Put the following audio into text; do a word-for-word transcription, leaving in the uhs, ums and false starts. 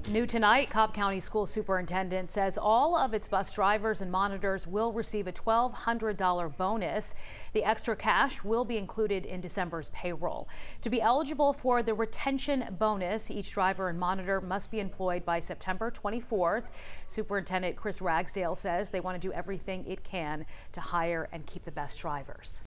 New tonight, Cobb County School Superintendent says all of its bus drivers and monitors will receive a twelve hundred dollar bonus. The extra cash will be included in December's payroll. To be eligible for the retention bonus, each driver and monitor must be employed by September twenty-fourth. Superintendent Chris Ragsdale says they want to do everything it can to hire and keep the best drivers.